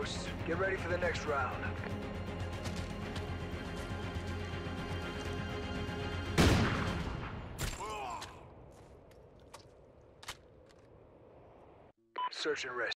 outposts. Get ready for the next round. Search and rescue.